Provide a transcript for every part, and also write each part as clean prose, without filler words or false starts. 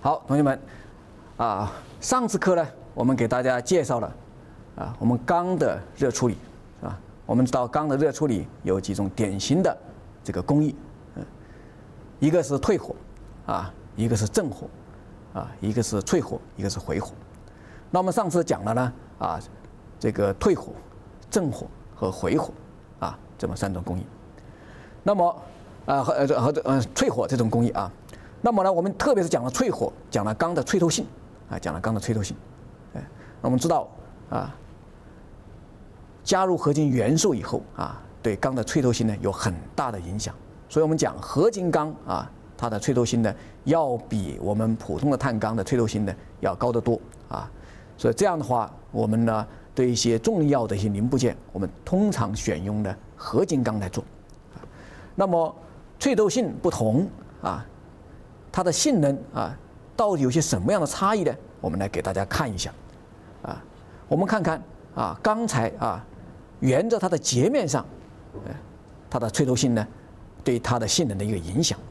好，同学们，上次课呢，我们给大家介绍了我们钢的热处理，是吧？我们知道钢的热处理有几种典型的这个工艺，一个是退火，一个是正火，一个是淬火，一个是回火。那我们上次讲了呢，这个退火、正火和回火，这么3种工艺。那么淬火这种工艺啊。那么呢，我们特别是讲了淬火，讲了钢的淬透性，讲了钢的淬透性。那我们知道加入合金元素以后对钢的淬透性呢有很大的影响。所以我们讲合金钢它的淬透性呢要比我们普通的碳钢的淬透性呢要高得多所以这样的话，我们呢对一些重要的一些零部件，我们通常选用的合金钢来做。那么淬透性不同它的性能到底有些什么样的差异呢？我们来给大家看一下我们看看钢材沿着它的截面上它的淬透性呢对它的性能的一个影响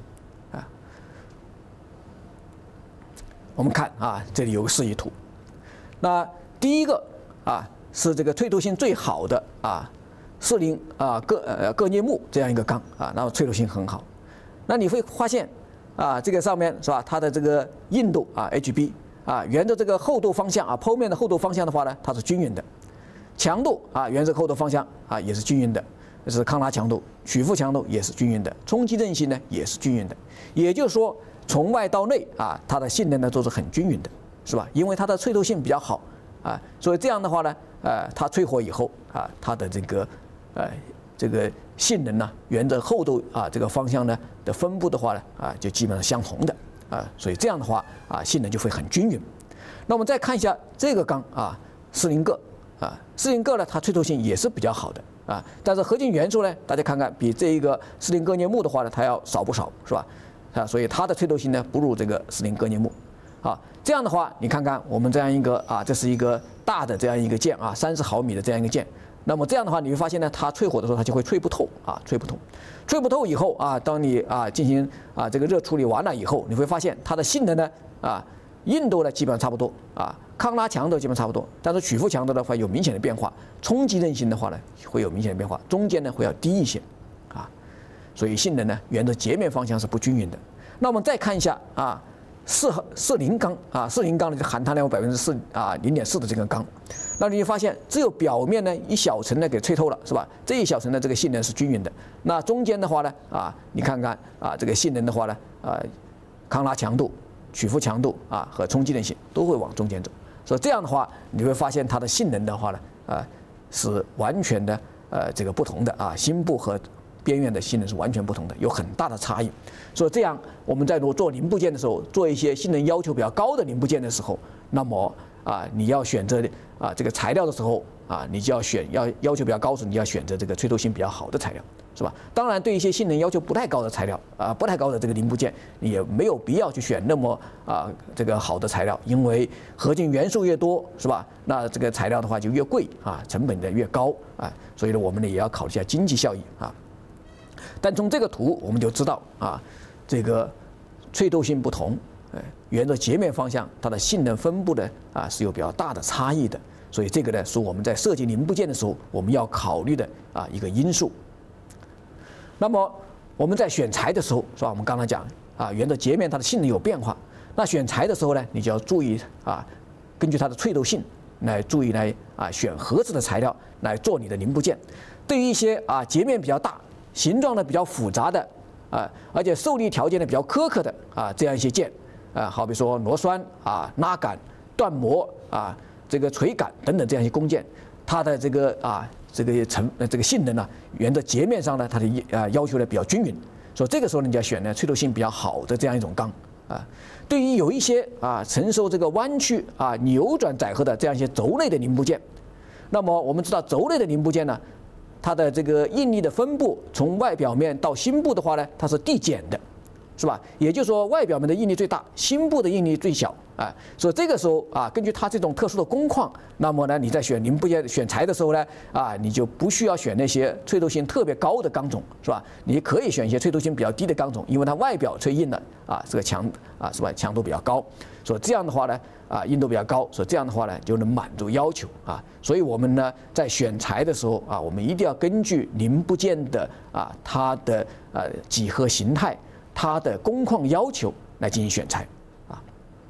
我们看这里有个示意图。那第一个是这个淬透性最好的40铬镍钼这样一个钢然后淬透性很好。那你会发现这个上面是吧？它的这个硬度HB 沿着这个厚度方向剖面的厚度方向的话呢，它是均匀的。强度沿着厚度方向也是均匀的，这是抗拉强度，曲幅强度也是均匀的，冲击韧性呢也是均匀的。也就是说，从外到内它的性能呢都是很均匀的，是吧？因为它的淬透性比较好所以这样的话呢它淬火以后它的这个性能呢，沿着厚度这个方向呢的分布的话呢就基本上相同的所以这样的话性能就会很均匀。那我们再看一下这个钢40铬40铬呢，它淬透性也是比较好的但是合金元素呢，大家看看比这一个40铬镍钼的话呢，它要少不少，是吧？所以它的淬透性呢不如这个40铬镍钼这样的话，你看看我们这样一个这是一个大的这样一个件30毫米的这样一个件。那么这样的话，你会发现呢，它淬火的时候，它就会淬不透淬不透。淬不透以后当你进行这个热处理完了以后，你会发现它的性能呢硬度呢基本上差不多抗拉强度基本上差不多，但是曲幅强度的话有明显的变化，冲击韧性的话呢会有明显的变化，中间呢会要低一些所以性能呢沿着截面方向是不均匀的。那我们再看一下40钢40钢的这含碳量有0.4%的这个钢，那你会发现只有表面呢一小层呢给淬透了，是吧？这一小层的这个性能是均匀的。那中间的话呢你看看这个性能的话呢抗拉强度、曲幅强度和冲击韧性都会往中间走。所以这样的话，你会发现它的性能的话呢是完全的这个不同的芯部和边缘的性能是完全不同的，有很大的差异。所以这样我们在做零部件的时候，做一些性能要求比较高的零部件的时候，那么你要选择这个材料的时候你就要求比较高时，你要选择这个淬透性比较好的材料，是吧？当然，对一些性能要求不太高的材料不太高的这个零部件，你也没有必要去选那么这个好的材料，因为合金元素越多，是吧？那这个材料的话就越贵成本的越高所以呢，我们呢也要考虑一下经济效益但从这个图我们就知道这个淬透性不同，沿着截面方向，它的性能分布的是有比较大的差异的。所以这个呢是我们在设计零部件的时候我们要考虑的一个因素。那么我们在选材的时候，是吧？我们刚才讲沿着截面它的性能有变化，那选材的时候呢，你就要注意根据它的淬透性来注意来选合适的材料来做你的零部件。对于一些截面比较大、形状呢比较复杂的而且受力条件呢比较苛刻的这样一些件好比说螺栓拉杆、断模这个锤杆等等这样一些工件，它的这个这个性能呢，沿着截面上呢，它的要求呢比较均匀，所以这个时候你就要选呢淬透性比较好的这样一种钢对于有一些承受这个弯曲扭转载荷的这样一些轴类的零部件，那么我们知道轴类的零部件呢，它的这个应力的分布从外表面到芯部的话呢，它是递减的， 是吧？也就是说，外表面的应力最大，心部的应力最小，啊，所以这个时候啊，根据它这种特殊的工况，那么呢，你在选零部件选材的时候呢，啊，你就不需要选那些脆透性特别高的钢种，是吧？你可以选一些脆透性比较低的钢种，因为它外表脆硬的啊，这个是吧？强度比较高，所以这样的话呢，啊，硬度比较高，所以这样的话呢，就能满足要求啊。所以我们呢，在选材的时候啊，我们一定要根据零部件的啊，它的几何形态。它的工况要求来进行选材，啊，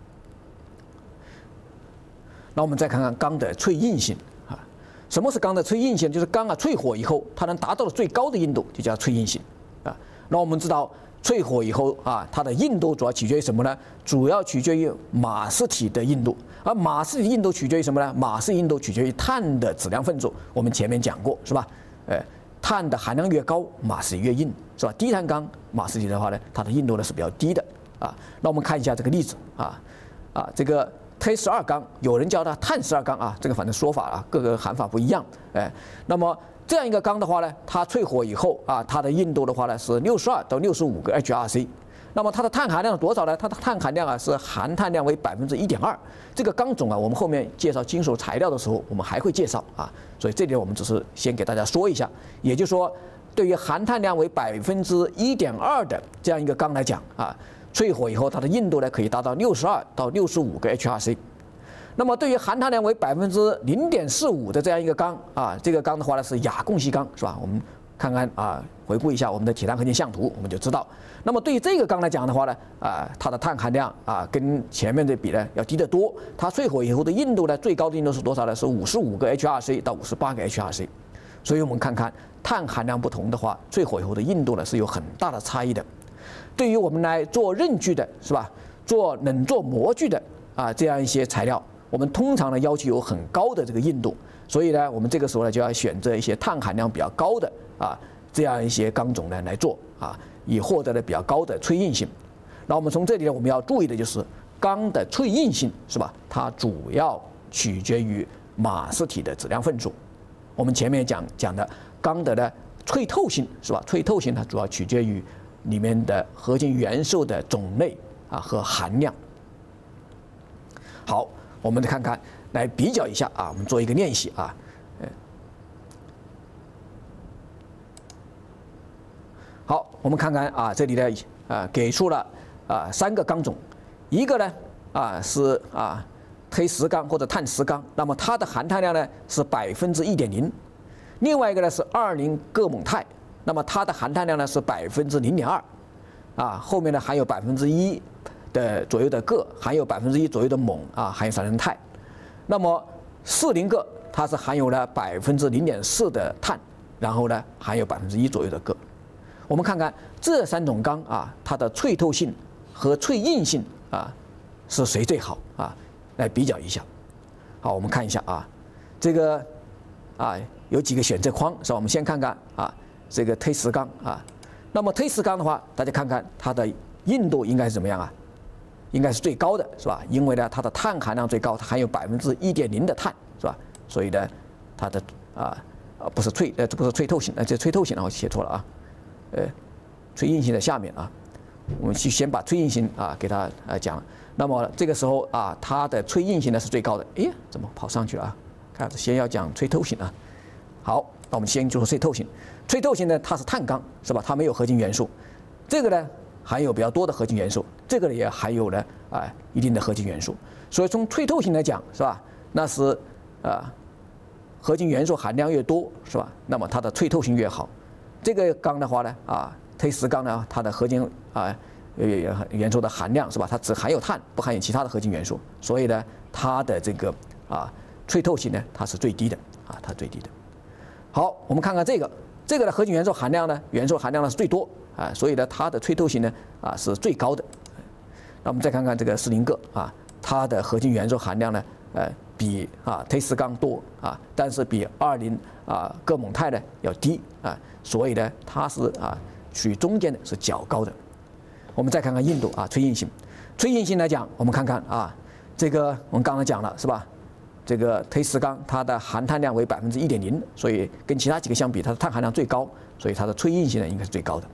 那我们再看看钢的脆硬性啊。什么是钢的脆硬性？就是钢啊淬火以后，它能达到最高的硬度，就叫脆硬性啊。那我们知道淬火以后啊，它的硬度主要取决于什么呢？主要取决于马氏体的硬度，而马氏体硬度取决于什么呢？马氏硬度取决于碳的质量分组，我们前面讲过，是吧？碳的含量越高，马氏越硬，是吧？低碳钢马氏体的话呢，它的硬度呢是比较低的啊。那我们看一下这个例子这个T12钢，有人叫它碳12钢啊，这个反正说法啊，各个喊法不一样，那么这样一个钢的话呢，它淬火以后啊，它的硬度的话呢是62到65个 HRC。那么它的碳含量是多少呢？它的碳含量啊是含碳量为1.2%。这个钢种啊，我们后面介绍金属材料的时候，我们还会介绍啊。所以这点我们只是先给大家说一下。也就是说，对于含碳量为1.2%的这样一个钢来讲啊，淬火以后它的硬度呢可以达到62到65个 HRC。那么对于含碳量为0.45%的这样一个钢啊，这个钢的话呢是氩共锡钢，是吧？我们看看啊，回顾一下我们的铁碳合金相图，我们就知道。那么对于这个钢来讲的话呢，它的碳含量啊跟前面的比呢要低得多。它淬火以后的硬度呢，最高的硬度是多少呢？是55个 HRC 到58个 HRC。所以我们看看碳含量不同的话，淬火以后的硬度呢是有很大的差异的。对于我们来做刃具的，是吧？做冷做模具的啊这样一些材料，我们通常呢要求有很高的这个硬度。所以呢，我们这个时候呢就要选择一些碳含量比较高的这样一些钢种呢来做啊，以获得了比较高的脆硬性。那我们从这里呢，我们要注意的就是钢的脆硬性是吧？它主要取决于马氏体的质量分数。我们前面讲的钢的呢脆透性是吧？脆透性它主要取决于里面的合金元素的种类和含量。好，我们看看来比较一下啊，我们做一个练习啊。好，我们看看啊，这里呢给出了3个钢种，一个呢是T10钢或者碳10钢，那么它的含碳量呢是1.0%，另外一个呢是20铬锰钛，那么它的含碳量呢是0.2%，后面呢含有1%的左右的铬，含有1%左右的锰含有3人钛，那么40铬它是含有了0.4%的碳，然后呢含有1%左右的铬。我们看看这3种钢它的脆透性和脆硬性是谁最好来比较一下。好，我们看一下这个有几个选择框是吧？我们先看看这个T10钢那么T10钢的话，大家看看它的硬度应该是怎么样应该是最高的是吧？因为呢它的碳含量最高，它含有1.0%的碳是吧？所以呢它的不是这不是脆透性，这脆透性我写错了脆硬性的下面我们先把脆硬性给它讲。那么这个时候它的脆硬性呢是最高的。哎，怎么跑上去了看，先要讲脆透性好，那我们先就说脆透性。脆透性呢，它是碳钢是吧？它没有合金元素。这个呢含有比较多的合金元素，这个也含有了一定的合金元素。所以从脆透性来讲是吧？那是合金元素含量越多是吧？那么它的脆透性越好。这个钢的话呢T10钢呢，它的合金元素的含量是吧？它只含有碳，不含有其他的合金元素，所以呢，它的这个脆透性呢，它是最低的它最低的。好，我们看看这个的合金元素含量呢，是最多所以呢，它的脆透性呢是最高的。那我们再看看这个40铬它的合金元素含量呢比T10钢多但是比20铬锰钛呢要低所以呢，它是属于中间的，是较高的。我们再看看硬度脆硬性。脆硬性来讲，我们看看这个我们刚才讲了是吧？这个T10钢它的含碳量为1.0%，所以跟其他几个相比，它的碳含量最高，所以它的脆硬性呢应该是最高的。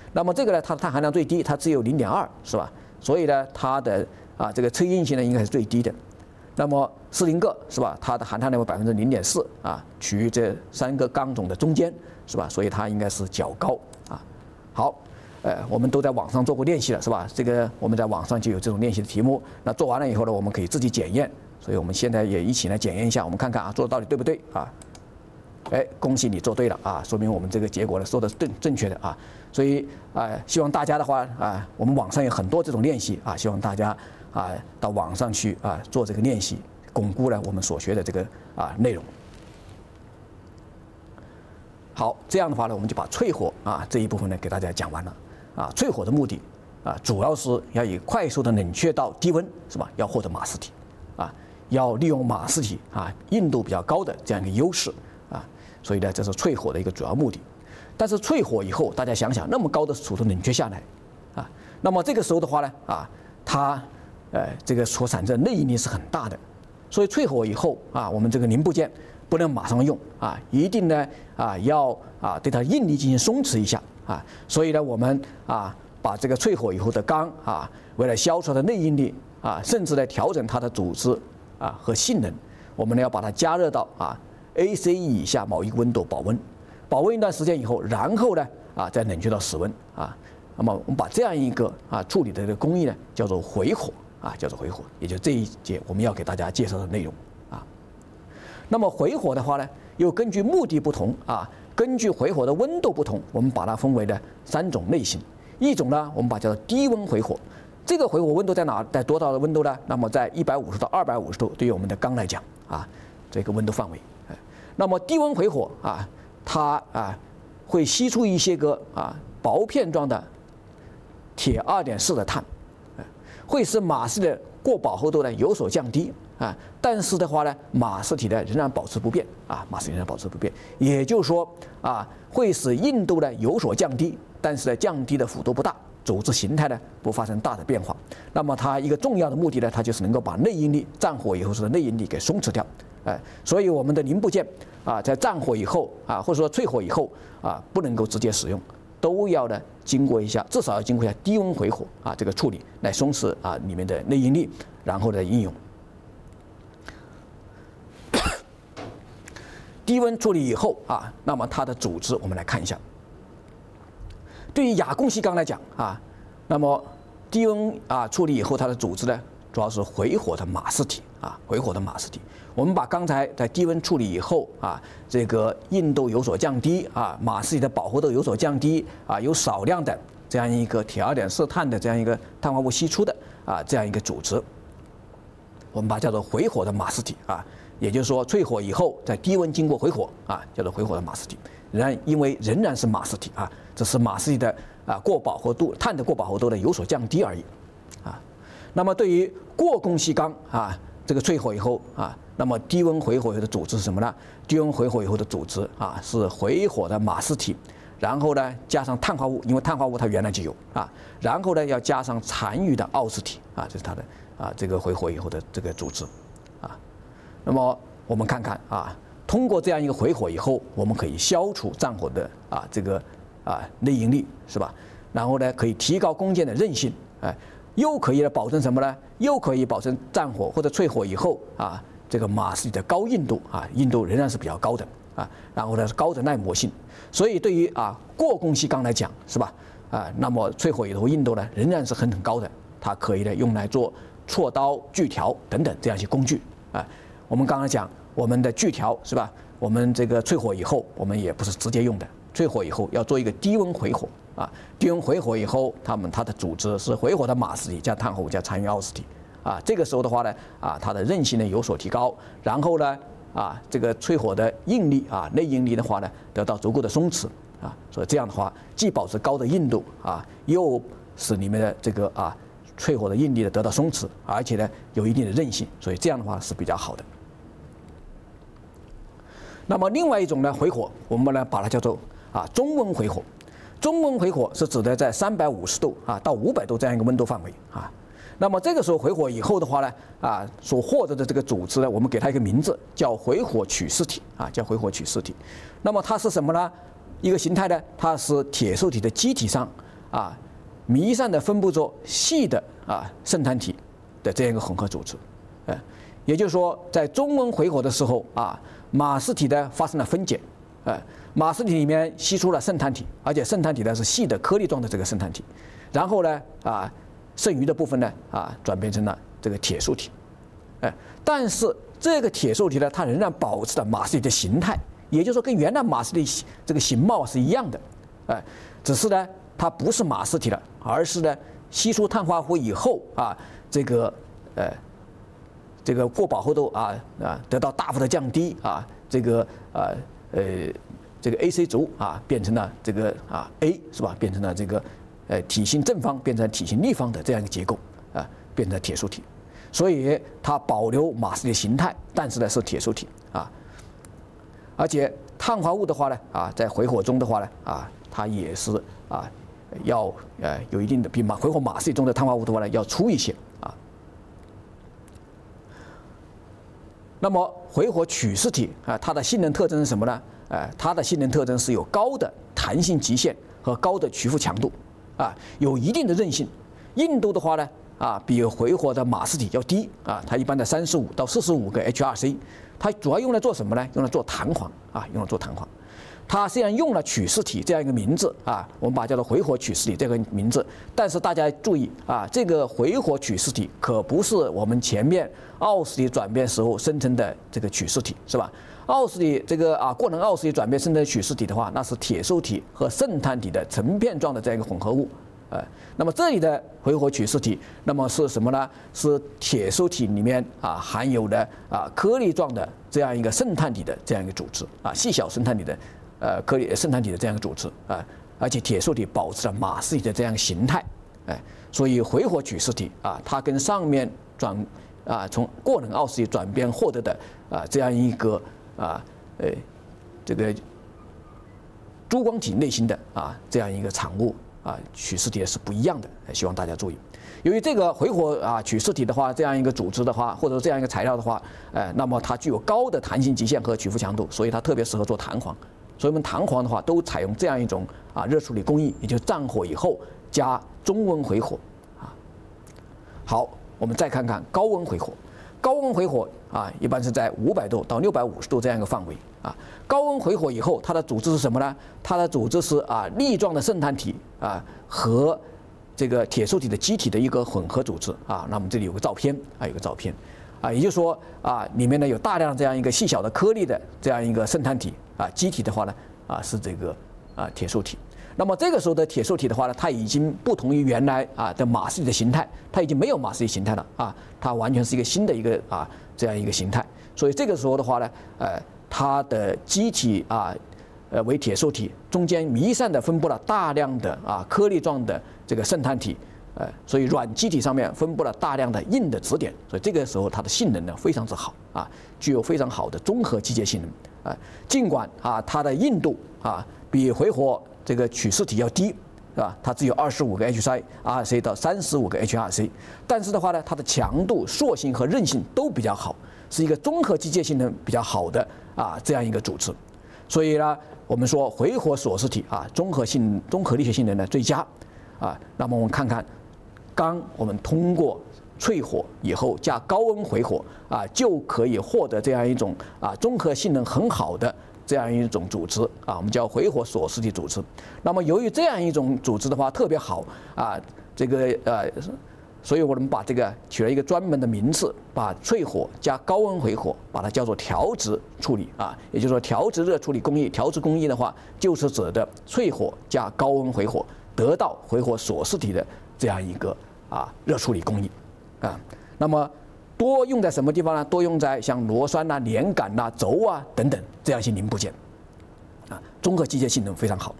那么这个呢，它的碳含量最低，它只有0.2，是吧？所以呢，它的这个催硬性呢应该是最低的。那么士林铬是吧？它的含碳量为0.4%处于这3个钢种的中间，是吧？所以它应该是较高啊。好，我们都在网上做过练习了，是吧？这个我们在网上就有这种练习的题目。那做完了以后呢，我们可以自己检验。所以我们现在也一起来检验一下，我们看看做的到底对不对啊？恭喜你做对了啊，说明我们这个结果呢说的是正确的啊。所以希望大家的话我们网上有很多这种练习啊，希望大家到网上去做这个练习，巩固了我们所学的这个内容。好，这样的话呢，我们就把淬火这一部分呢给大家讲完了淬火的目的主要是要以快速的冷却到低温，是吧？要获得马斯体要利用马斯体硬度比较高的这样一个优势所以呢，这是淬火的一个主要目的。但是淬火以后，大家想想，那么高的储存冷却下来那么这个时候的话呢它这个所产生的内应力是很大的，所以淬火以后我们这个零部件不能马上用一定呢要对它应力进行松弛一下所以呢，我们把这个淬火以后的钢为了消除它的内应力甚至来调整它的组织和性能，我们呢要把它加热到ACE 以下某一个温度保温，保温一段时间以后，然后呢再冷却到室温那么我们把这样一个处理的这个工艺呢叫做回火叫做回火，也就是这一节我们要给大家介绍的内容那么回火的话呢，又根据目的不同根据回火的温度不同，我们把它分为了3种类型。一种呢，我们把它叫做低温回火。这个回火温度在哪？在多少的温度呢？那么在150到250度，对于我们的钢来讲这个温度范围。那么低温回火它会析出一些个薄片状的铁2.4的碳，会使马斯的过饱和度呢有所降低但是的话呢，马斯体呢仍然保持不变马斯体仍然保持不变，也就是说会使硬度呢有所降低，但是呢降低的幅度不大，组织形态呢不发生大的变化。那么它一个重要的目的呢，它就是能够把内应力战火以后时的内应力给松弛掉所以我们的零部件在战火以后或者说淬火以后不能够直接使用，都要呢经过一下，至少要经过一下低温回火这个处理来松弛里面的内应力，然后再应用。低温处理以后那么它的组织我们来看一下。对于亚共细钢来讲那么低温处理以后，它的组织呢主要是回火的马斯体回火的马斯体。我们把刚才在低温处理以后这个硬度有所降低马斯体的饱和度有所降低有少量的这样一个铁2.4碳的这样一个碳化物析出的这样一个组织，我们把它叫做回火的马斯体也就是说淬火以后在低温经过回火叫做回火的马斯体。因为仍然是马斯体只是马斯体的过饱和度，碳的过饱和度呢有所降低而已那么对于过共细钢这个淬火以后那么低温回火以后的组织是什么呢？低温回火以后的组织是回火的马斯体，然后呢加上碳化物，因为碳化物它原来就有然后呢要加上残余的奥斯体这是它的这个回火以后的这个组织那么我们看看通过这样一个回火以后，我们可以消除战火的这个内应力，是吧？然后呢可以提高工件的韧性又可以保证什么呢？又可以保证战火或者淬火以后这个马斯体的高硬度硬度仍然是比较高的然后呢是高的耐磨性。所以对于过共细钢来讲，是吧？那么淬火以后硬度呢仍然是很高的，它可以呢用来做锉刀、锯条等等这样一些工具我们刚才讲我们的锯条，是吧？我们这个淬火以后，我们也不是直接用的，淬火以后要做一个低温回火低温回火以后，它的组织是回火的马斯体加碳化物加残余奥斯体这个时候的话呢它的韧性呢有所提高，然后呢这个淬火的应力内应力的话呢得到足够的松弛所以这样的话既保持高的硬度又使里面的这个淬火的应力呢得到松弛，而且呢有一定的韧性，所以这样的话是比较好的。那么另外一种呢回火，我们呢把它叫做中温回火。中温回火是指的在350度到500度这样一个温度范围那么这个时候回火以后的话呢所获得的这个组织呢，我们给它一个名字叫回火取式体叫回火取式体。那么它是什么呢？一个形态呢，它是铁受体的基体上弥散的分布着细的渗碳体的这样一个混合组织，也就是说，在中温回火的时候马氏体呢发生了分解，马氏体里面析出了渗碳体，而且渗碳体呢是细的颗粒状的这个渗碳体，然后呢剩余的部分呢转变成了这个铁素体，但是这个铁素体呢它仍然保持了马氏体的形态，也就是说跟原来马氏体这个形貌是一样的，只是呢它不是马氏体了，而是呢吸出碳化物以后这个过饱和度得到大幅的降低这个 AC 轴变成了这个A 是吧？变成了这个体性正方变成体性逆方的这样一个结构变成铁素体，所以它保留马氏体的形态，但是呢是铁素体而且碳化物的话呢在回火中的话呢它也是要有一定的比回火马氏体中的碳化物的话呢要粗一些那么回火曲式体它的性能特征是什么呢？它的性能特征是有高的弹性极限和高的屈服强度有一定的韧性。硬度的话呢比回火的马氏体要低它一般的35到45个 HRC， 它主要用来做什么呢？用来做弹簧用来做弹簧。它虽然用了曲式体这样一个名字我们把它叫做回火曲式体这个名字，但是大家注意这个回火曲式体可不是我们前面奥氏体转变时候生成的这个曲式体，是吧？奥氏体这个过能奥氏体转变生成的曲式体的话，那是铁素体和渗碳体的成片状的这样一个混合物。那么这里的回火曲式体，那么是什么呢？是铁素体里面含有的颗粒状的这样一个渗碳体的这样一个组织细小渗碳体的颗粒渗碳体的这样一个组织而且铁素体保持了马氏体的这样一个形态所以回火曲式体它跟上面从过能奥氏体转变获得的这样一个这个珠光体类型的这样一个产物曲式体是不一样的，希望大家注意。由于这个回火曲式体的话，这样一个组织的话，或者这样一个材料的话，那么它具有高的弹性极限和屈服强度，所以它特别适合做弹簧。所以我们弹簧的话，都采用这样一种热处理工艺，也就是战火以后加中温回火好，我们再看看高温回火。高温回火一般是在500度到650度这样一个范围高温回火以后，它的组织是什么呢？它的组织是粒状的渗碳体和这个铁素体的基体的一个混合组织那么这里有个照片有个照片也就是说里面呢有大量这样一个细小的颗粒的这样一个渗碳体基体的话呢是这个铁素体。那么这个时候的铁素体的话呢，它已经不同于原来的马氏体的形态，它已经没有马氏体形态了它完全是一个新的一个这样一个形态。所以这个时候的话呢它的基体为铁素体，中间弥散的分布了大量的颗粒状的这个渗碳体所以软基体上面分布了大量的硬的质点，所以这个时候它的性能呢非常之好具有非常好的综合机械性能尽管它的硬度比回火这个曲式体要低是吧？它只有25个 HRC 到35个 HRC， 但是的话呢，它的强度、塑性和韧性都比较好，是一个综合机械性能比较好的这样一个组织。所以呢，我们说回火锁式体综合力学性能的最佳那么我们看看钢，我们通过淬火以后加高温回火就可以获得这样一种综合性能很好的这样一种组织我们叫回火锁式体组织。那么由于这样一种组织的话特别好这个所以我们把这个取了一个专门的名字，把淬火加高温回火把它叫做调质处理也就是说调质热处理工艺。调质工艺的话，就是指的淬火加高温回火得到回火锁式体的这样一个热处理工艺那么多用在什么地方呢？多用在像螺栓连杆轴等等这样一些零部件综合机械性能非常好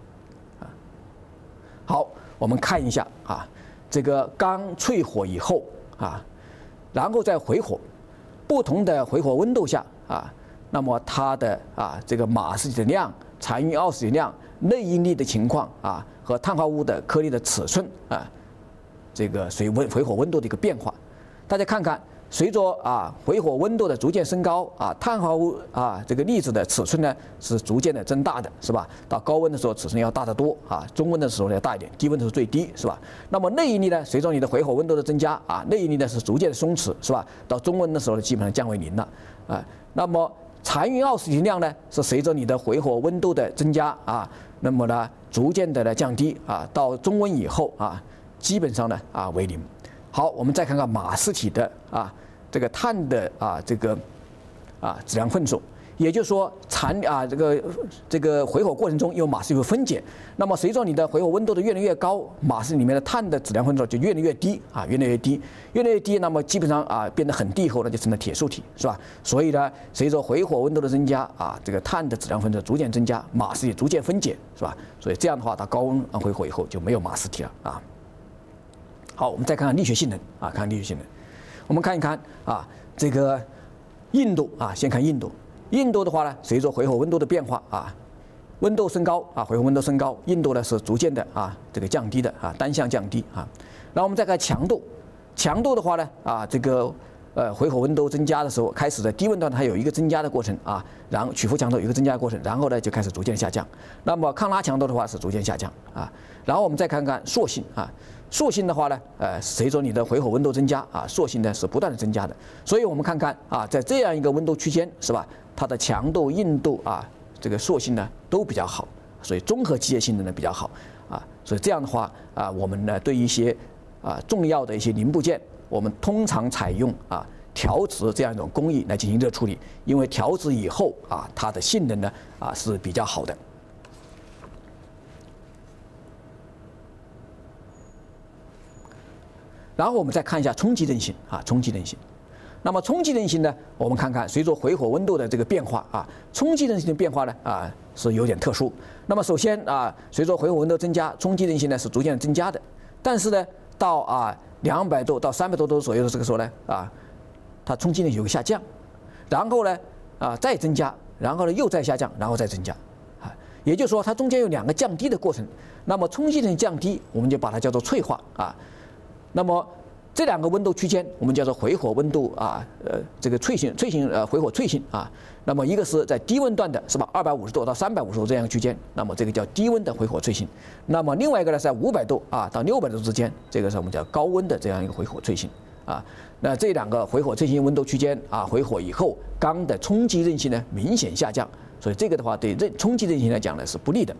好，我们看一下这个钢淬火以后然后再回火，不同的回火温度下那么它的这个马氏体的量、残余奥氏体量、内应力的情况和碳化物的颗粒的尺寸这个随回火温度的一个变化。大家看看随着回火温度的逐渐升高碳化物这个粒子的尺寸呢是逐渐的增大的，是吧？到高温的时候尺寸要大得多中温的时候要大一点，低温的时候最低，是吧？那么内应力呢，随着你的回火温度的增加内应力呢是逐渐的松弛，是吧？到中温的时候呢基本上降为零了那么残余奥斯汀量呢是随着你的回火温度的增加那么呢逐渐的降低到中温以后基本上呢为零。好，我们再看看马氏体的这个碳的这个质量分数，也就是说这个回火过程中，因为马氏会分解，那么随着你的回火温度的越来越高，马氏里面的碳的质量分数就越来越低越来越低，越来越低，那么基本上变得很低以后呢，就成了铁素体，是吧？所以呢，随着回火温度的增加这个碳的质量分数逐渐增加，马氏也逐渐分解，是吧？所以这样的话，到高温回火以后就没有马氏体了好，我们再看看力学性能看看力学性能。我们看一看这个硬度先看硬度。硬度的话呢，随着回火温度的变化温度升高回火温度升高，硬度呢是逐渐的这个降低的单向降低然后我们再看强度。强度的话呢这个回火温度增加的时候，开始在低温段它有一个增加的过程然后起伏强度有一个增加的过程，然后呢就开始逐渐下降。那么抗拉强度的话是逐渐下降然后我们再看看塑性塑性的话呢随着你的回火温度增加塑性呢是不断的增加的。所以我们看看在这样一个温度区间，是吧？它的强度、硬度这个塑性呢都比较好，所以综合机械性能呢比较好所以这样的话我们呢对一些重要的一些零部件，我们通常采用调质这样一种工艺来进行热处理，因为调质以后它的性能呢是比较好的。然后我们再看一下冲击韧性冲击韧性。那么冲击韧性呢，我们看看随着回火温度的这个变化冲击韧性的变化呢是有点特殊。那么首先随着回火温度增加，冲击韧性呢是逐渐增加的。但是呢，到200度到300多度左右的这个时候呢它冲击韧性有个下降，然后呢再增加，然后呢又再下降，然后再增加也就是说它中间有2个降低的过程。那么冲击韧性降低，我们就把它叫做脆化那么这2个温度区间我们叫做回火温度这个脆性回火脆性那么一个是在低温段的，是吧？250度到350度这样一个区间，那么这个叫低温的回火脆性。那么另外一个呢，在500度到600度之间，这个是我们叫高温的这样一个回火脆性那这2个回火脆性温度区间回火以后，钢的冲击韧性呢明显下降，所以这个的话对冲击韧性来讲呢是不利的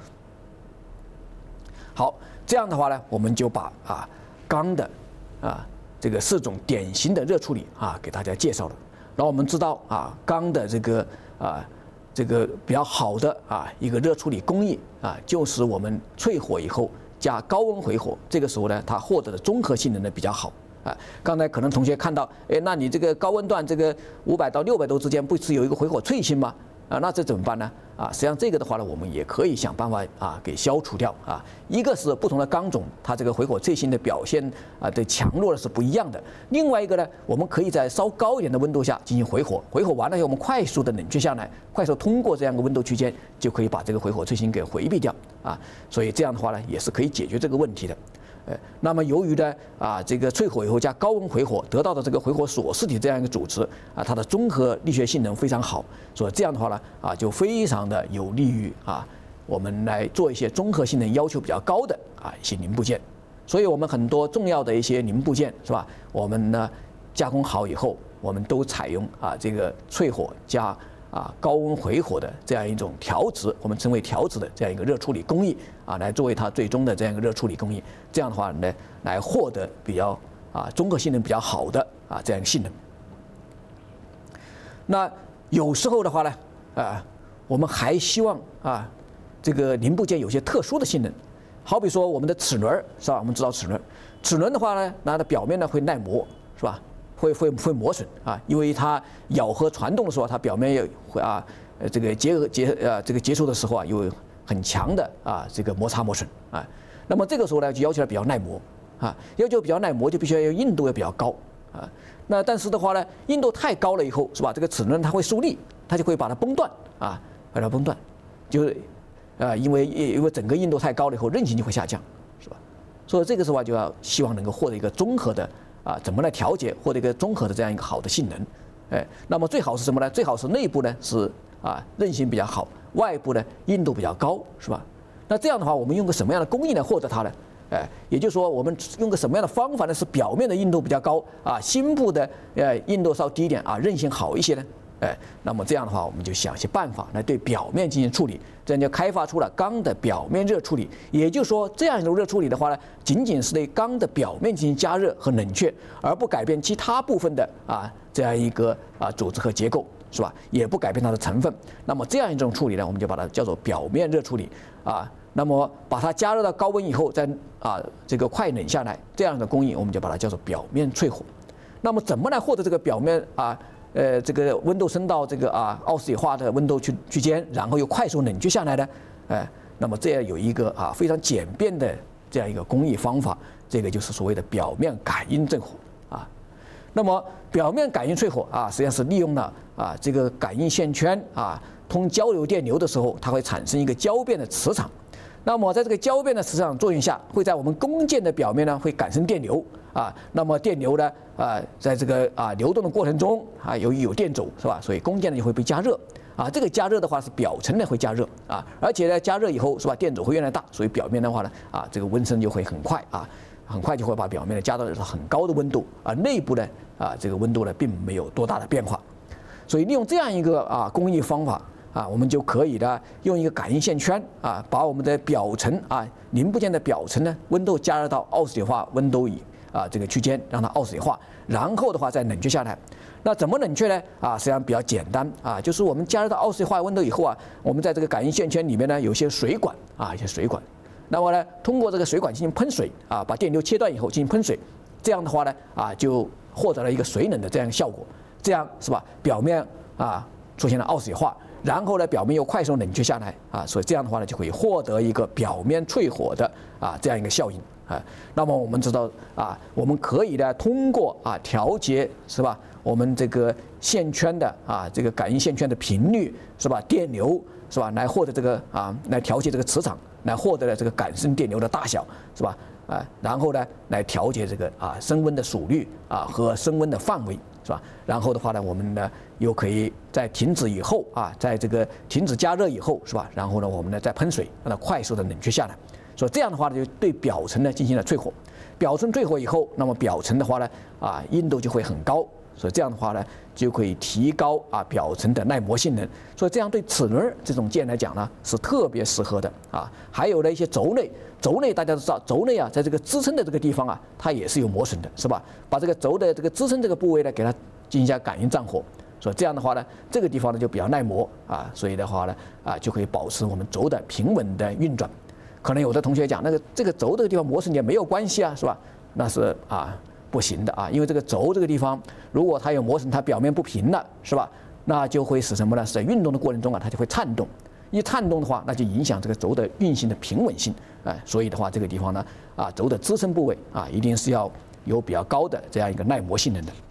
好，这样的话呢，我们就把钢的这个4种典型的热处理给大家介绍了。然后我们知道钢的这个比较好的一个热处理工艺就是我们淬火以后加高温回火，这个时候呢它获得的综合性能呢比较好刚才可能同学看到那你这个高温段这个500到600度之间不是有一个回火脆性吗？那这怎么办呢？实际上这个的话呢，我们也可以想办法给消除掉一个是不同的钢种，它这个回火脆性的表现的强弱是不一样的。另外一个呢，我们可以在稍高一点的温度下进行回火，回火完了以后，我们快速的冷却下来，快速通过这样一个温度区间，就可以把这个回火脆性给回避掉所以这样的话呢，也是可以解决这个问题的。那么由于呢这个淬火以后加高温回火得到的这个回火锁式体这样一个组织它的综合力学性能非常好，所以这样的话呢就非常的有利于我们来做一些综合性能要求比较高的一些零部件。所以我们很多重要的一些零部件，是吧？我们呢加工好以后，我们都采用这个淬火加高温回火的这样一种调质，我们称为调质的这样一个热处理工艺来作为它最终的这样一个热处理工艺。这样的话呢，来获得比较综合性能比较好的这样一个性能。那有时候的话呢我们还希望这个零部件有些特殊的性能，好比说我们的齿轮，是吧？我们知道齿轮的话呢，它的表面呢会耐磨，是吧？会磨损因为它咬合传动的时候，它表面也会这个接触的时候有很强的这个摩擦磨损那么这个时候呢，就要求它比较耐磨要求比较耐磨，就必须要硬度要比较高那但是的话呢，硬度太高了以后，是吧？这个齿轮它会受力，它就会把它崩断把它崩断，就是因为整个硬度太高了以后，韧性就会下降，是吧？所以这个时候就要希望能够获得一个综合的怎么来调节获得一个综合的这样一个好的性能。那么最好是什么呢？最好是内部呢是韧性比较好，外部呢硬度比较高，是吧？那这样的话，我们用个什么样的工艺来获得它呢？也就是说，我们用个什么样的方法呢？是表面的硬度比较高心部的硬度稍低一点韧性好一些呢？那么这样的话，我们就想些办法来对表面进行处理，这样就开发出了钢的表面热处理。也就是说，这样一种热处理的话呢，仅仅是对钢的表面进行加热和冷却，而不改变其他部分的这样一个组织和结构，是吧？也不改变它的成分。那么这样一种处理呢，我们就把它叫做表面热处理那么把它加热到高温以后，再这个快冷下来，这样的工艺我们就把它叫做表面淬火。那么怎么来获得这个表面这个温度升到这个奥斯里化的温度区间，然后又快速冷却下来呢？那么这样有一个非常简便的这样一个工艺方法，这个就是所谓的表面感应正火那么表面感应淬火实际上是利用了这个感应线圈通交流电流的时候，它会产生一个交变的磁场。那么在这个交变的磁场作用下，会在我们工件的表面呢会产生电流那么电流呢在这个流动的过程中由于有电阻，是吧？所以工件呢就会被加热这个加热的话是表层呢会加热而且呢加热以后，是吧？电阻会越来越大，所以表面的话呢这个温升就会很快很快就会把表面呢加到很高的温度内部呢这个温度呢并没有多大的变化。所以利用这样一个工艺方法我们就可以呢用一个感应线圈把我们的表层零部件的表层呢温度加热到奥斯里化温度这个区间，让它奥斯里化，然后的话再冷却下来。那怎么冷却呢？实际上比较简单就是我们加热到奥斯里化温度以后我们在这个感应线圈里面呢有些水管一些水管，那么呢通过这个水管进行喷水把电流切断以后进行喷水，这样的话呢就获得了一个水冷的这样一个效果。这样是吧？表面出现了奥斯里化，然后呢表面又快速冷却下来所以这样的话呢就可以获得一个表面淬火的这样一个效应那么我们知道我们可以呢通过调节，是吧？我们这个线圈的这个感应线圈的频率，是吧？电流，是吧？来获得这个来调节这个磁场，来获得了这个感生电流的大小，是吧？然后呢来调节这个升温的速率和升温的范围，是吧？然后的话呢，我们呢又可以在停止以后在这个停止加热以后，是吧？然后呢我们呢再喷水，让它快速的冷却下来。所以这样的话呢，就对表层呢进行了淬火。表层淬火以后，那么表层的话呢硬度就会很高，所以这样的话呢就可以提高表层的耐磨性能。所以这样对齿轮这种件来讲呢是特别适合的还有呢一些轴内，轴内大家都知道，轴内在这个支撑的这个地方它也是有磨损的，是吧？把这个轴的这个支撑这个部位呢给它进行一下感应战火。所以这样的话呢，这个地方呢就比较耐磨所以的话呢就可以保持我们轴的平稳的运转。可能有的同学讲，这个轴这个地方磨损也没有关系是吧？那是不行的因为这个轴这个地方，如果它有磨损，它表面不平了，是吧？那就会使什么呢？是在运动的过程中它就会颤动，一颤动的话，那就影响这个轴的运行的平稳性所以的话，这个地方呢轴的支撑部位一定是要有比较高的这样一个耐磨性能的。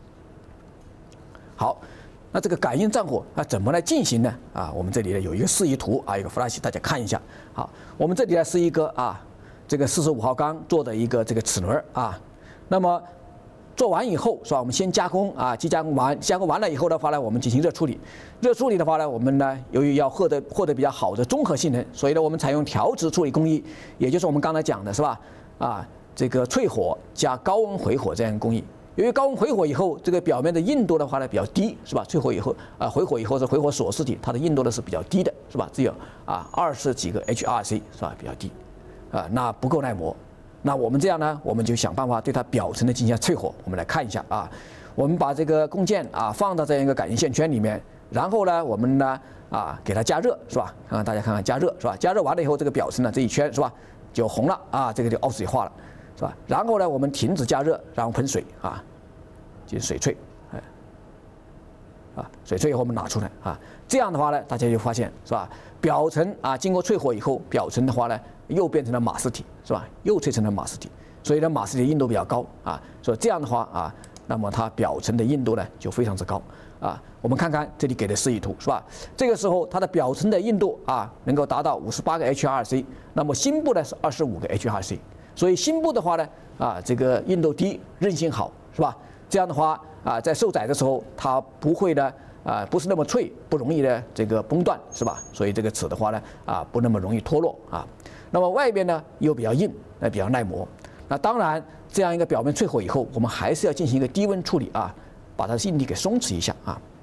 好。那这个感应战火怎么来进行呢？我们这里呢有一个示意图一个 flash， 大家看一下。好，我们这里呢是一个这个45号钢做的一个这个齿轮那么做完以后，是吧？我们先加工机加工完，加工完了以后的话呢，我们进行热处理。热处理的话呢，我们呢由于要获得比较好的综合性能，所以呢我们采用调质处理工艺，也就是我们刚才讲的是吧？这个淬火加高温回火这样一个工艺。由于高温回火以后，这个表面的硬度的话呢比较低，是吧？淬火以后回火以后是回火锁死体，它的硬度呢是比较低的，是吧？只有20几个 HRC， 是吧？比较低那不够耐磨。那我们这样呢，我们就想办法对它表层的进行淬火。我们来看一下我们把这个工件放到这样一个感应线圈里面，然后呢，我们呢给它加热，是吧？大家看看加热，是吧？加热完了以后，这个表层呢这一圈，是吧？就红了这个就奥斯里化了。是吧？然后呢，我们停止加热，然后喷水进行水淬，水淬以后我们拿出来这样的话呢，大家就发现是吧？表层经过淬火以后，表层的话呢又变成了马斯体，是吧？又淬成了马斯体，所以呢马斯体硬度比较高所以这样的话那么它表层的硬度呢就非常之高我们看看这里给的示意图，是吧？这个时候它的表层的硬度能够达到58个 HRC， 那么芯部呢是25个 HRC。 所以芯部的话呢，这个硬度低，韧性好，是吧？这样的话在受载的时候，它不会呢不是那么脆，不容易的这个崩断，是吧？所以这个齿的话呢不那么容易脱落啊。那么外边呢又比较硬，比较耐磨。那当然，这样一个表面淬火以后，我们还是要进行一个低温处理把它的硬体给松弛一下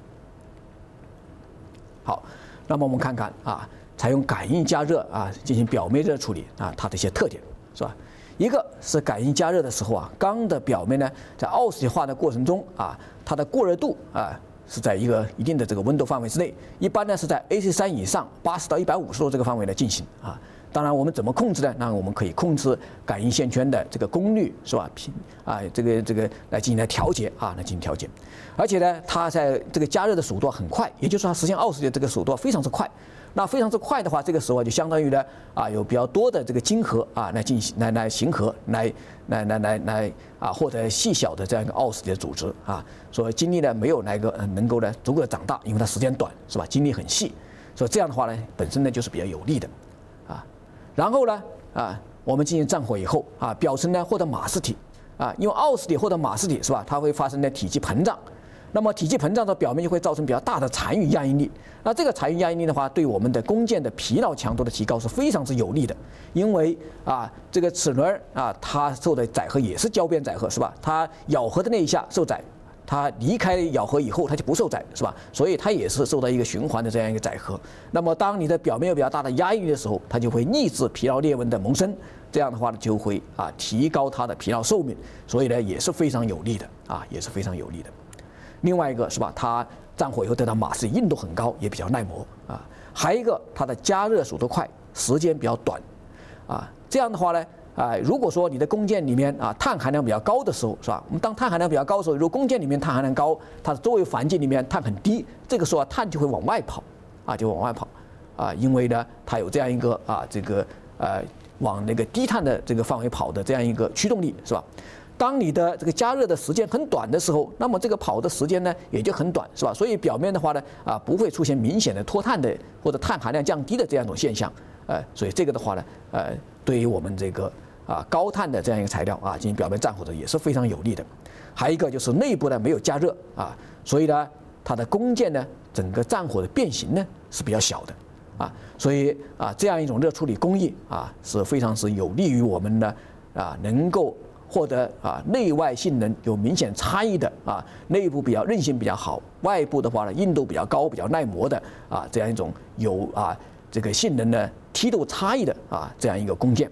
好，那么我们看看采用感应加热进行表面热处理它的一些特点，是吧？一个是感应加热的时候钢的表面呢，在奥斯体化的过程中它的过热度是在一个一定的这个温度范围之内，一般呢是在 AC3 以上80到150度这个范围来进行当然，我们怎么控制呢？那我们可以控制感应线圈的这个功率，是吧？这个来进行调节来进行调节。而且呢，它在这个加热的速度很快，也就是说它实现奥斯体的这个速度非常之快。那非常之快的话，这个时候就相当于呢有比较多的这个晶核来进行来形合来获得细小的这样一个奥斯体的组织所以晶粒呢没有那个能够呢足够的长大，因为它时间短，是吧？晶粒很细，所以这样的话呢本身呢就是比较有利的然后呢我们进行战火以后表层呢获得马氏体因为奥斯体或者马氏体，是吧？它会发生的体积膨胀。那么体积膨胀的表面就会造成比较大的残余压应力。那这个残余压应力的话，对我们的工件的疲劳强度的提高是非常之有利的。因为这个齿轮它受的载荷也是交边载荷，是吧？它咬合的那一下受载，它离开咬合以后，它就不受载，是吧？所以它也是受到一个循环的这样一个载荷。那么当你的表面有比较大的压应力的时候，它就会抑制疲劳裂纹的萌生。这样的话呢，就会提高它的疲劳寿命，所以呢也是非常有利的也是非常有利的。另外一个是吧，它战火以后得到马氏硬度很高，也比较耐磨还有一个它的加热速度快，时间比较短这样的话呢如果说你的工件里面碳含量比较高的时候，是吧？我们当碳含量比较高的时候，如果工件里面碳含量高，它的周围环境里面碳很低，这个时候碳就会往外跑就往外跑因为呢它有这样一个这个往那个低碳的这个范围跑的这样一个驱动力，是吧？当你的这个加热的时间很短的时候，那么这个跑的时间呢也就很短，是吧？所以表面的话呢不会出现明显的脱碳的或者碳含量降低的这样一种现象所以这个的话呢对于我们这个高碳的这样一个材料进行表面战火的也是非常有利的。还有一个就是内部呢没有加热所以呢它的工件呢整个战火的变形呢是比较小的所以这样一种热处理工艺是非常是有利于我们呢能够获得内外性能有明显差异的内部比较韧性比较好，外部的话呢硬度比较高、比较耐磨的这样一种有这个性能的梯度差异的这样一个工件。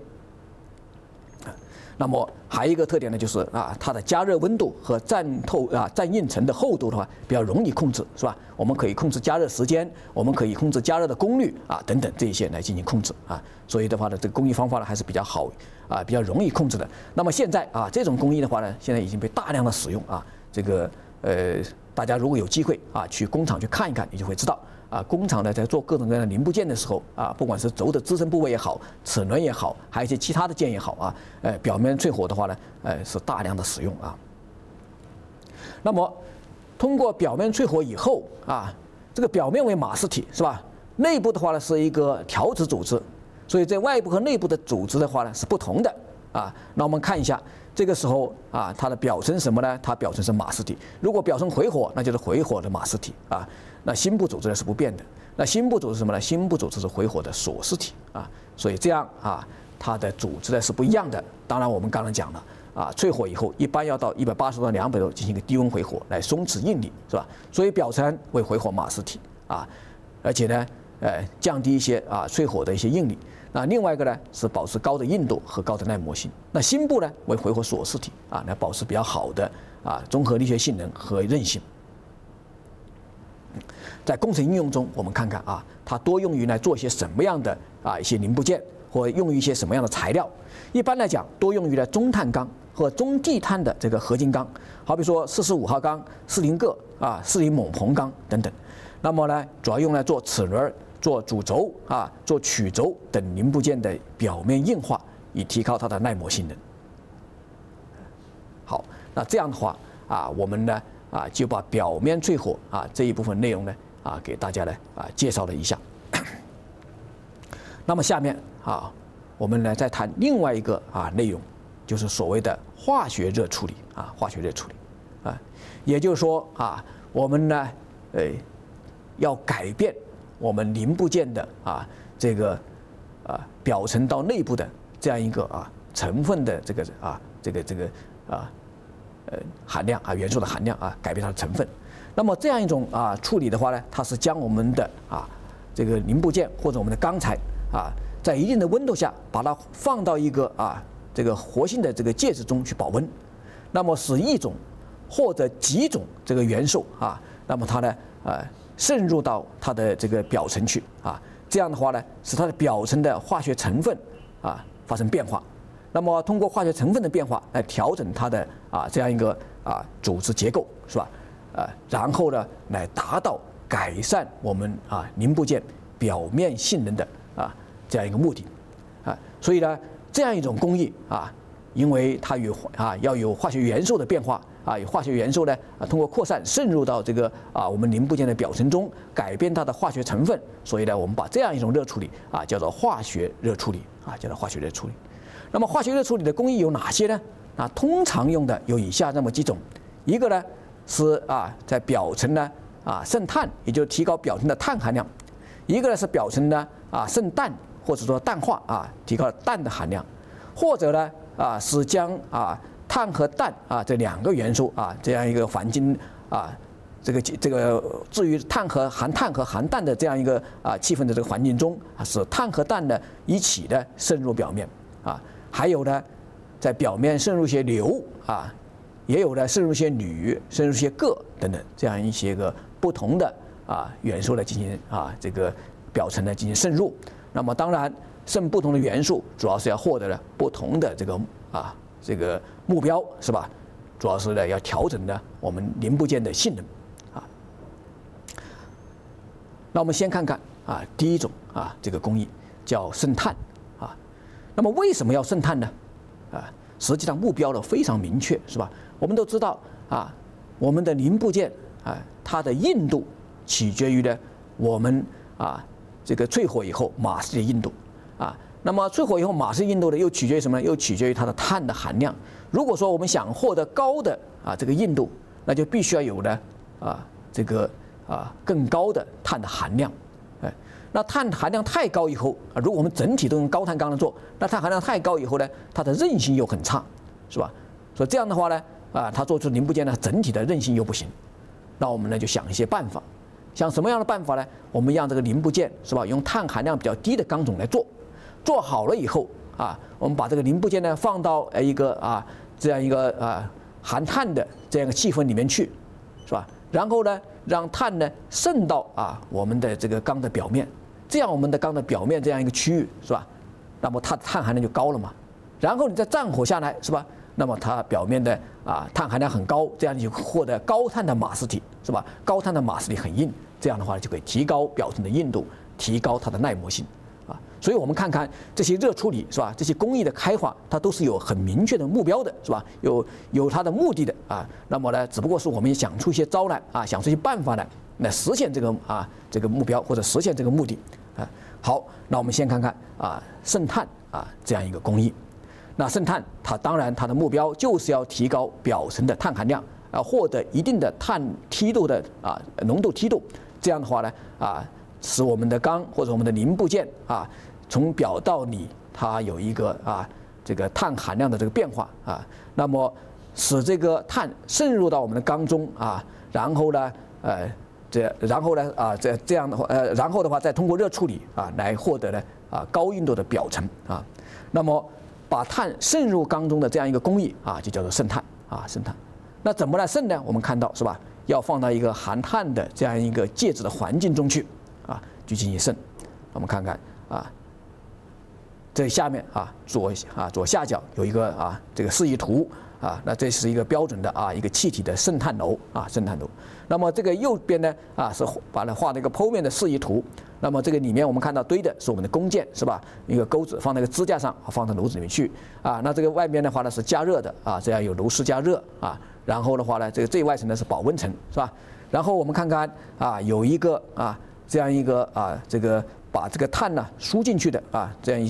那么还有一个特点呢，就是它的加热温度和占印层的厚度的话比较容易控制，是吧？我们可以控制加热时间，我们可以控制加热的功率等等这一些来进行控制所以的话呢，这个工艺方法呢还是比较好比较容易控制的。那么现在这种工艺的话呢，现在已经被大量的使用这个大家如果有机会去工厂去看一看，你就会知道工厂呢在做各种各样的零部件的时候不管是轴的支撑部位也好，齿轮也好，还有一些其他的件也好表面淬火的话呢是大量的使用那么通过表面淬火以后这个表面为马氏体，是吧？内部的话呢是一个条质组织，所以在外部和内部的组织的话呢是不同的那我们看一下这个时候它的表层是什么呢？它表层是马氏体。如果表层回火，那就是回火的马氏体那芯部组织呢是不变的。那芯部组织是什么呢？芯部组织是回火的锁氏体所以这样它的组织呢是不一样的。当然我们刚才讲了淬火以后一般要到180度到200度进行一个低温回火来松弛应力，是吧？所以表层为回火马氏体而且呢降低一些淬火的一些应力。那另外一个呢是保持高的硬度和高的耐磨性。那芯部呢为回火锁氏体来保持比较好的综合力学性能和韧性。在工程应用中，我们看看它多用于来做一些什么样的一些零部件，或用于一些什么样的材料。一般来讲，多用于了中碳钢和中地碳的这个合金钢，好比说45号钢、40铬40锰硼钢等等。那么呢，主要用来做齿轮、做主轴做曲轴等零部件的表面硬化，以提高它的耐磨性能。好，那这样的话我们呢就把表面淬火这一部分内容呢给大家呢介绍了一下。那么下面我们呢再谈另外一个内容，就是所谓的化学热处理化学热处理也就是说我们呢要改变我们零部件的这个表层到内部的这样一个成分的这个含量元素的含量改变它的成分。那么这样一种处理的话呢，它是将我们的这个零部件或者我们的钢材在一定的温度下，把它放到一个这个活性的这个介质中去保温，那么使一种或者几种这个元素那么它呢渗入到它的这个表层去这样的话呢，使它的表层的化学成分发生变化。那么通过化学成分的变化来调整它的这样一个组织结构，是吧？然后呢，来达到改善我们零部件表面性能的这样一个目的所以呢，这样一种工艺因为它要有化学元素的变化有化学元素呢通过扩散渗入到这个我们零部件的表层中，改变它的化学成分，所以呢，我们把这样一种热处理叫做化学热处理叫做化学热处理。那么化学热处理的工艺有哪些呢？通常用的有以下这么几种，一个呢是在表层呢渗碳，也就是提高表层的碳含量；一个呢是表层呢渗氮或者说氮化提高氮的含量；或者呢是将碳和氮这两个元素这样一个环境这个至于含碳和含氮的这样一个气氛的这个环境中使碳和氮呢一起的渗入表面还有呢在表面渗入一些硫也有呢渗入一些铝、渗入一些铬等等这样一些个不同的元素来进行这个表层呢进行渗入。那么当然渗不同的元素，主要是要获得了不同的这个目标，是吧？主要是呢要调整呢我们零部件的性能那我们先看看第一种这个工艺叫渗碳那么为什么要渗碳呢？实际上目标呢非常明确，是吧？我们都知道我们的零部件它的硬度取决于呢我们这个淬火以后马氏的硬度那么淬火以后马氏硬度呢又取决于什么呢？又取决于它的碳的含量。如果说我们想获得高的这个硬度，那就必须要有呢这个更高的碳的含量。那碳含量太高以后如果我们整体都用高碳钢来做，那碳含量太高以后呢，它的韧性又很差，是吧？所以这样的话呢它做出零部件呢整体的韧性又不行。那我们呢就想一些办法，想什么样的办法呢？我们让这个零部件，是吧，用碳含量比较低的钢种来做，做好了以后我们把这个零部件呢放到一个这样一个含碳的这样一个气氛里面去，是吧？然后呢让碳呢渗到我们的这个钢的表面，这样我们的钢的表面这样一个区域，是吧？那么它的碳含量就高了嘛。然后你再战火下来，是吧？那么它表面的碳含量很高，这样你就获得高碳的马氏体，是吧？高碳的马氏体很硬，这样的话就可以提高表层的硬度，提高它的耐磨性所以我们看看这些热处理，是吧？这些工艺的开发，它都是有很明确的目标的，是吧？有它的目的的那么呢，只不过是我们想出一些招来想出一些办法来实现这个目标或者实现这个目的好，那我们先看看渗碳这样一个工艺。那渗碳它当然它的目标就是要提高表层的碳含量获得一定的碳梯度的浓度梯度，这样的话呢使我们的钢或者我们的零部件从表到里它有一个这个碳含量的这个变化那么使这个碳渗入到我们的钢中然后呢这样的话然后的话再通过热处理来获得呢高硬度的表层那么把碳渗入钢中的这样一个工艺就叫做渗碳渗碳。那怎么来渗呢？我们看到是吧？要放到一个含碳的这样一个介质的环境中去去进行渗。我们看看这下面左下角有一个这个示意图那这是一个标准的一个气体的渗碳楼渗碳楼。那么这个右边呢是把它画了一个剖面的示意图。那么这个里面我们看到堆的是我们的工件，是吧？一个钩子放在一个支架上，放到炉子里面去那这个外面的话呢是加热的这样有炉石加热然后的话呢这个最外层呢是保温层，是吧？然后我们看看有一个这样一个这个把这个碳呢输进去的这样一些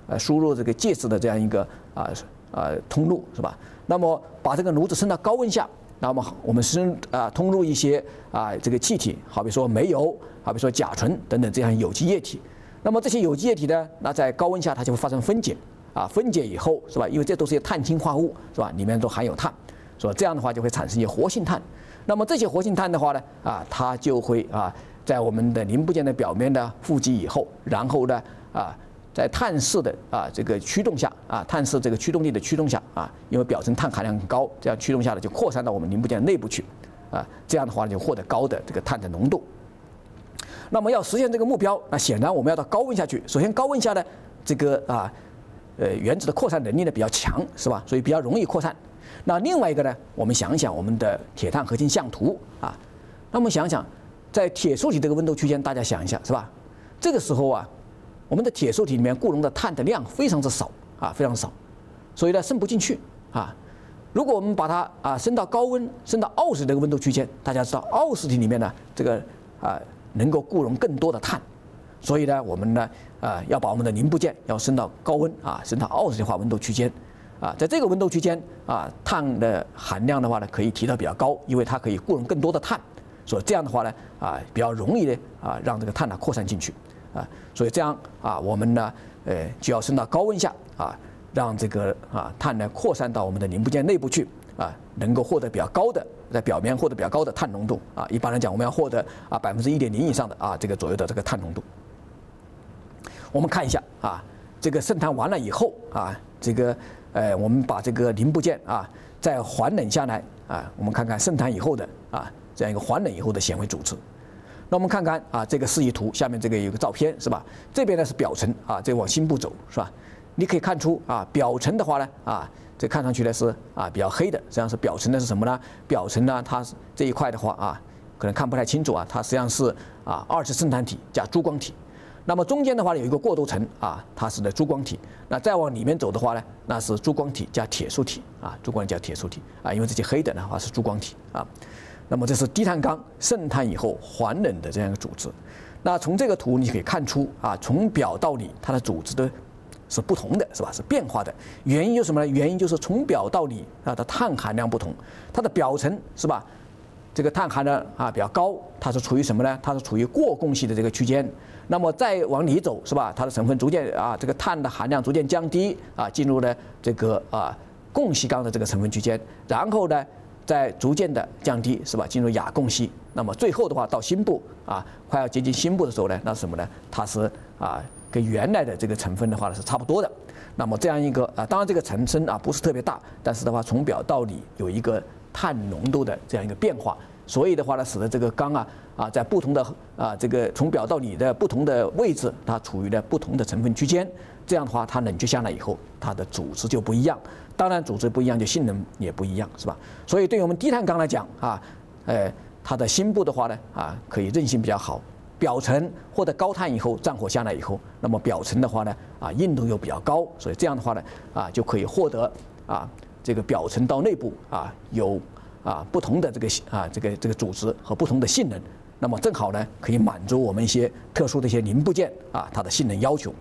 输入这个介质的这样一个通路是吧？那么把这个炉子升到高温下，那么我们通入一些这个气体，好比说煤油，好比说甲醇等等这样有机液体。那么这些有机液体呢，那在高温下它就会发生分解分解以后是吧？因为这都是些碳氢化合物是吧？里面都含有碳，所以这样的话就会产生一些活性炭。那么这些活性炭的话呢它就会在我们的零部件的表面呢富集以后，然后呢在碳势的这个驱动下碳势这个驱动力的驱动下因为表层碳含量很高，这样驱动下来就扩散到我们零部件内部去这样的话就获得高的这个碳的浓度。那么要实现这个目标，那显然我们要到高温下去。首先高温下呢，这个原子的扩散能力呢比较强，是吧？所以比较容易扩散。那另外一个呢，我们想一想我们的铁碳合金相图那么想想，在铁素体这个温度区间，大家想一下，是吧？这个时候我们的铁素体里面固溶的碳的量非常之少非常少，所以呢渗不进去如果我们把它升到高温，升到奥氏这个温度区间，大家知道奥氏体里面呢这个能够固溶更多的碳，所以呢我们呢要把我们的零部件要升到高温升到奥氏化温度区间在这个温度区间碳的含量的话呢可以提到比较高，因为它可以固溶更多的碳，所以这样的话呢比较容易的让这个碳扩散进去所以这样我们呢就要升到高温下让这个碳呢扩散到我们的零部件内部去能够获得比较高的，在表面获得比较高的碳浓度一般来讲我们要获得1.0%以上的这个左右的这个碳浓度。我们看一下这个渗碳完了以后这个我们把这个零部件再缓冷下来我们看看渗碳以后的这样一个缓冷以后的显微组织。那我们看看这个示意图下面这个有个照片是吧？这边呢是表层这往心部走是吧？你可以看出表层的话呢这看上去呢是比较黑的，实际上是表层的是什么呢？表层呢它这一块的话可能看不太清楚它实际上是二次渗碳体加珠光体。那么中间的话有一个过渡层它是的珠光体。那再往里面走的话呢，那是珠光体加铁素体珠光体加铁素体因为这些黑的呢是珠光体那么这是低碳钢渗碳以后缓冷的这样一个组织。那从这个图你可以看出从表到里它的组织的是不同的，是吧？是变化的。原因就是什么呢？原因就是从表到里它的碳含量不同，它的表层是吧？这个碳含量比较高，它是处于什么呢？它是处于过供系的这个区间。那么再往里走是吧？它的成分逐渐这个碳的含量逐渐降低进入了这个供系钢的这个成分区间，然后呢再逐渐的降低是吧？进入亚供系。那么最后的话到心部快要接近心部的时候呢，那是什么呢？它是跟原来的这个成分的话呢是差不多的。那么这样一个当然这个层深不是特别大，但是的话从表到里有一个碳浓度的这样一个变化，所以的话呢使得这个钢在不同的这个从表到里的不同的位置，它处于了不同的成分区间。这样的话它冷却下来以后，它的组织就不一样。当然组织不一样，就性能也不一样，是吧？所以对于我们低碳钢来讲它的心部的话呢可以韧性比较好。表层获得高碳以后，战火下来以后，那么表层的话呢硬度又比较高，所以这样的话呢就可以获得这个表层到内部有不同的这个组织和不同的性能，那么正好呢可以满足我们一些特殊的一些零部件它的性能要求。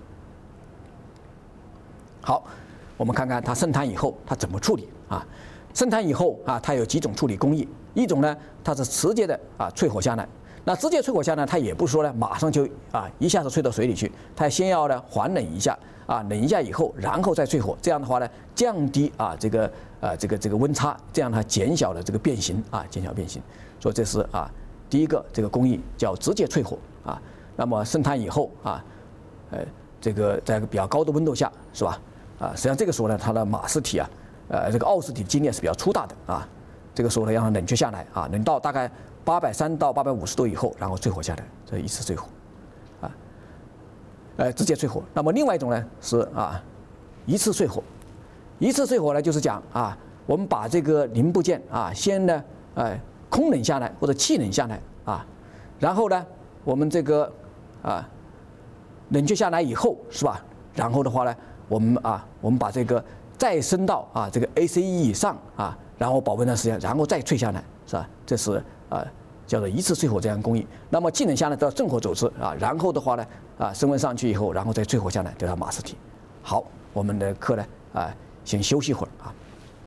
好，我们看看它渗碳以后它怎么处理渗碳以后它有几种处理工艺，一种呢它是直接的淬火下来。那直接淬火下呢，它也不是说呢马上就一下子淬到水里去，它先要呢缓冷一下冷一下以后，然后再淬火，这样的话呢降低这个温差，这样它减小了这个变形减小变形。所以这是第一个这个工艺叫直接淬火那么渗碳以后这个在比较高的温度下是吧实际上这个时候呢它的马氏体这个奥氏体的经验是比较粗大的这个时候呢让它冷却下来冷到大概830到850度以后，然后淬火下来，这一次淬火直接淬火。那么另外一种呢是一次淬火。一次淬火呢就是讲我们把这个零部件先呢空冷下来或者气冷下来然后呢我们这个冷却下来以后是吧？然后的话呢我们把这个再升到这个 ACE 以上然后保温段时间，然后再淬下来是吧？这是叫做一次淬火这样工艺。那么气冷下来到正火走之然后的话呢升温上去以后，然后再淬火下来，叫它马氏体。 好，我们的课呢先休息一会儿啊。